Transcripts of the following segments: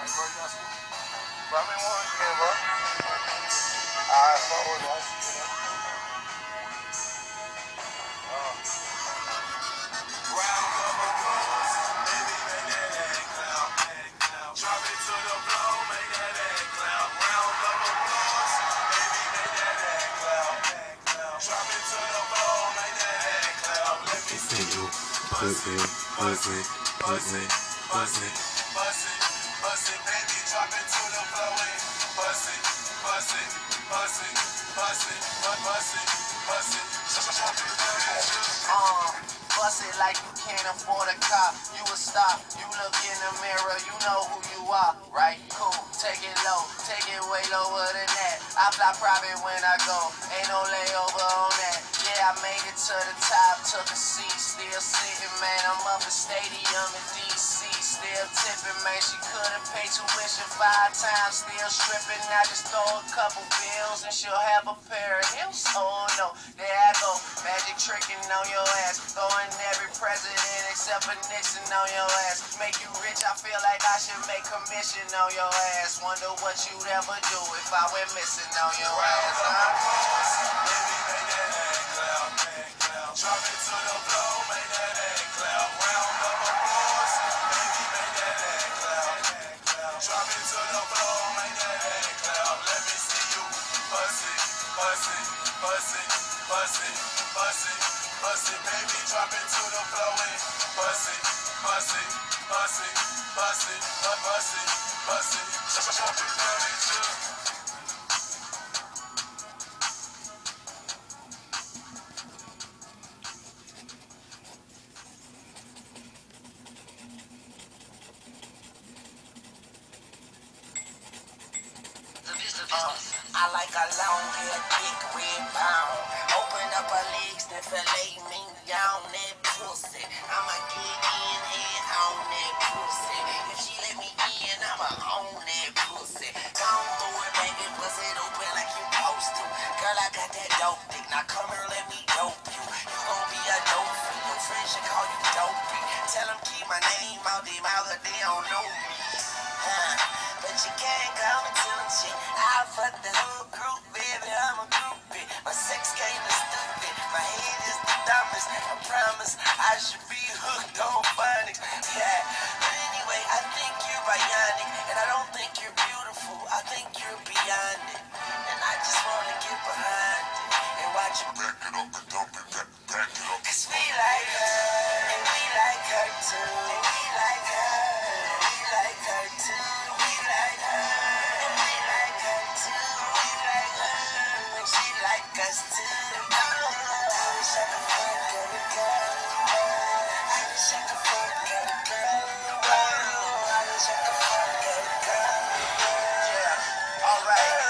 bro, you got school? Bro, I been wanting to get, bro. Alright, fuck with it. I see you, man. Round of applause, baby, make that ass clap. Drop it to the floor, make that ass clap. Round of applause, baby, make that ass clap. Drop it to the floor, make that ass clap. Let me see you bust it, bust it, bust it, bust it, bust it, bust it, baby, drop it to the floor and bust it, bust it, bust it, bust it, bust it, bust it, drop it, Bust it like you can't afford a car. You a star. You look in the mirror, you know who you are, right? Cool. Take it low, take it way lower than that. I fly private when I go, ain't no layover on that. Yeah, I made it to the top, took a seat, still sitting, man. I'm up in stadium in DC, still tipping, man. She could've paid tuition 5 times, still stripping. I just throw a couple bills and she'll have a pair of heels. Oh no, there I go, magic tricking on your ass, throwing every president except for Nixon on your ass. Make you rich, I feel like I should make commission on your ass. Wonder what you'd ever do if I went missing on your ass, huh? Drop it to the floor, make that ass clap. Round of applause, baby, make that ass clap. Drop it to the floor, make that ass clap. Let me see you bust it, bust it, bust it, bust it, bust it, bust it, baby, drop it to the floor and bust it, bust it, bust it, bust it, bust it, bust it, drop it, let me just. I like a long hair, thick red bone. Open up her legs, then fillet me down that pussy. I'ma get in and on that pussy. If she let me in, I'ma own that pussy. Don't throw it, baby, bust it open like you supposed to. Girl, I got that dope dick, now come here, let me dope you. You gon' be a dope freak, your friends should call you dopey. Tell them keep my name out their mouth, cause they don't know me. But you can't call me till shit. I fuck the whole group, baby, I'm a groupie. My sex game is stupid, my head is the dumbest. I promise I should be hooked on phonics. Yeah, but anyway, I think you're bionic, and I don't think you're beautiful. I think you're beyond it, and I just wanna get behind it and watch you back it up and dump it, back it up. 'Cause we like her, and we like her too. And we like her, and we like her too. We like her, and we like her too. We like her, and she like us too. I wish I could fuck every girl. I wish I could fuck every girl. I wish I could fuck every girl. Yeah, alright.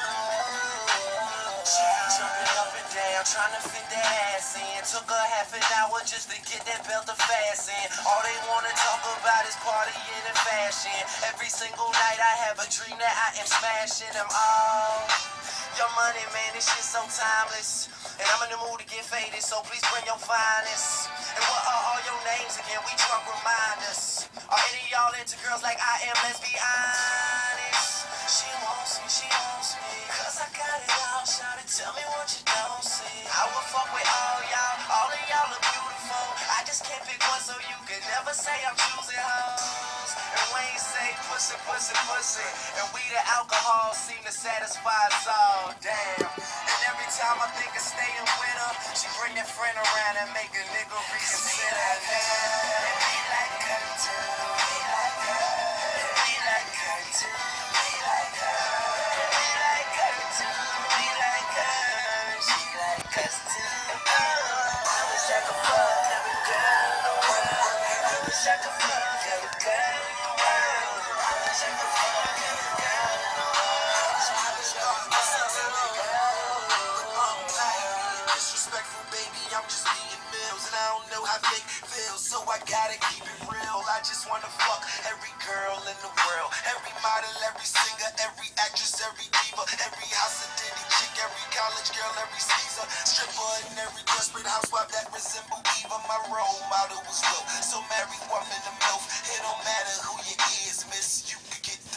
She jumping up and down, trying to fit that ass in. Took her half an hour just to get that belt to fasten. All they wanna talk about is partying and fashion. Every single night I have a dream that I am smashing them all. Your money, man, this shit so timeless. And I'm in the mood to get faded, so please bring your finest. And what are all your names again? We drunk reminders. Are any of y'all into girls like I am? Let's be honest. She wants me, cause I got it all. Shawty, tell me what you don't see. I will fuck with all of y'all are beautiful. I just can't pick one, so you can never say I'm choosing hoes. And Wayne say pussy, pussy, pussy. And we the alcohol seem to satisfy us all. Damn. And every time I think of staying with her, she bring that friend around and make a nigga reconsider. And we like her too. We like her. And we like her too. We like her. And we like her too. We like her. She like us too. I wish I could fuck every girl in the world. I wish I could fuck every girl in the world. I wish I could fuck every girl in the world. I wish I could fuck every girl in the world. Disrespectful, baby, I'm just being Mills, and I don't know how fake feels, so I gotta keep it real. I just wanna fuck every girl in the world, every model, every singer, every actress, every diva, every house of Diddy chick, every college girl, every Caesar, stripper, and every desperate housewife that resemble Eva. My role model was Will, so marry one in the milf. It don't matter who you is, miss, you could get the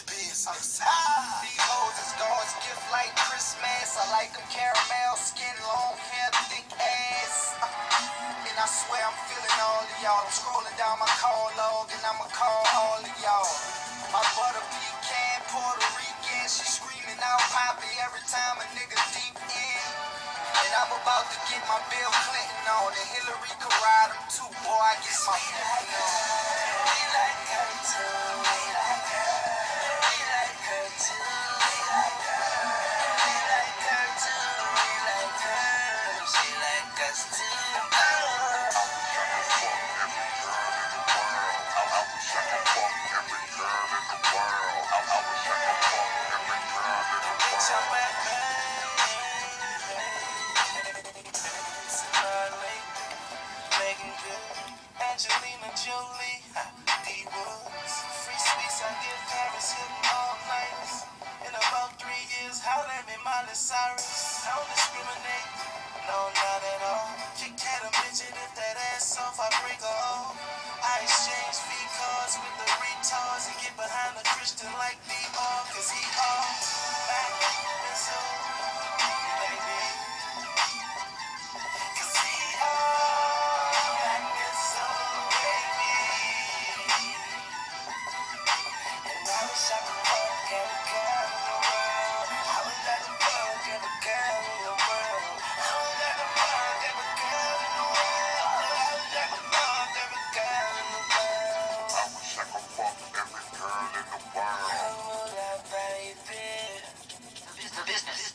These hoes is God's gift like Christmas. I like them caramel skin, long hair, thick ass. And I swear I'm feeling all of y'all. I'm scrolling down my call log and I'ma call all of y'all. My butter pecan, Puerto Rican, she screaming out Poppy every time a nigga deep in. And I'm about to get my Bill Clinton on, and Hillary could ride him too. Boy, I get my feeling on. We like her too. We like her. We like her too. We like her. We like her too. We like her. She like us too. Angelina Jolie, D-Woods, free sweets I give Paris Hilton all night. In about 3 years, holla at me, Miley Cyrus. I don't discriminate, no, not at all. Kick at a bitch and if that ass off, I break her off. I exchange fee cards with the retards and get behind a Christian like D.R. Cause he all back and so, baby. Cause he all back and so, baby. And I wish I could fuck every girl in the world. I would like to fuck every girl in the world. I would like to fuck every girl in the world. I would like to fuck every girl in the world. I wish I could fuck every girl in the world. I would have baby. The business.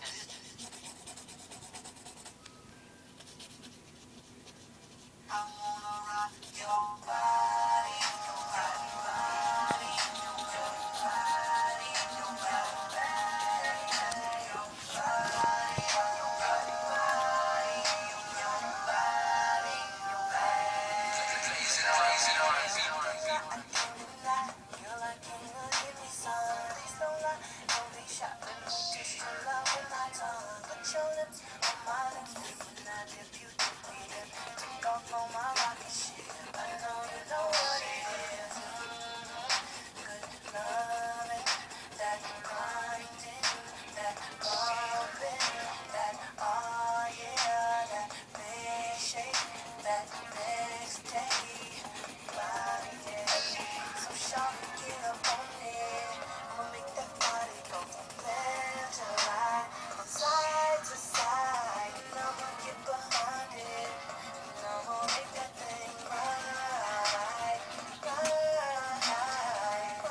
I wanna rock your body, your body, your body, your body, your body, your body, your body, your body. Girl, I can't give me some. Please don't lie, don't be shy. Just to love with my tongue. Put your lips on my lips. When I dip, you dip me in. Take off on my rocket shit. I know you know what it is. Good loving, that grinding, that bumping, that oh yeah, that big shake, that next day. Body, yeah. So sharp, get up on it. I'ma make that body go from left to right, from side to side, and I'ma get behind it, and I'ma make that thing right, right.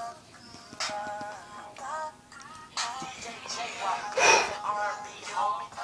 Rock, rock, rock, rock. DJ Rock, the R&B homie.